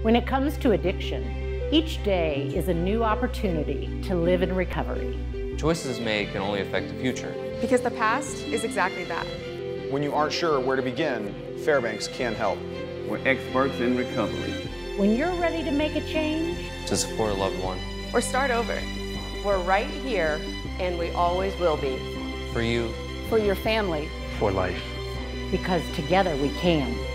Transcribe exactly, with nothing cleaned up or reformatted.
When it comes to addiction, each day is a new opportunity to live in recovery. Choices made can only affect the future. Because the past is exactly that. When you aren't sure where to begin, Fairbanks can help. We're experts in recovery. When you're ready to make a change, To support a loved one. Or start over. We're right here, and we always will be. For you. For your family. For life. because together we can.